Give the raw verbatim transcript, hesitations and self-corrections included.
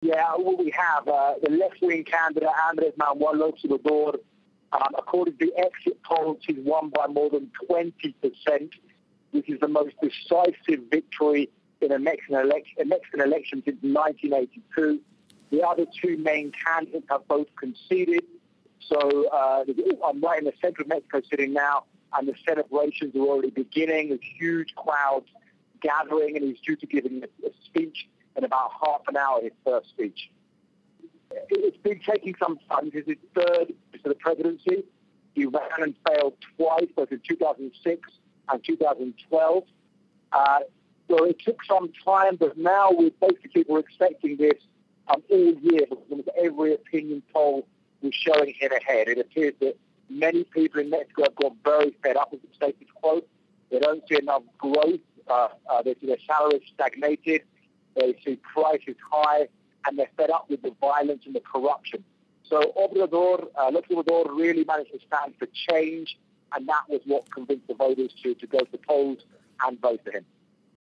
Yeah, well, we have. Uh, the left-wing candidate, Andrés Manuel Lopez Obrador, um, according to the exit polls, he's won by more than twenty percent, which is the most decisive victory in a Mexican, elec- a Mexican election since nineteen eighty-two. The other two main candidates have both conceded. So uh, I'm right in the center of Mexico sitting now, and the celebrations are already beginning. There's huge crowds gathering, and he's due to give a, a speech in about half an hour, his first speech. It's been taking some time. This is his third to the presidency. He ran and failed twice, both in two thousand six and two thousand twelve. Uh, so it took some time, but now we basically were expecting this um, all year, because every opinion poll was showing him ahead. It appears that many people in Mexico have got very fed up with the status quo. They don't see enough growth. Uh, uh, they see their salaries stagnated. They see prices high, and they're fed up with the violence and the corruption. So Obrador, uh, Lopez Obrador really managed to stand for change, and that was what convinced the voters to, to go to the polls and vote for him.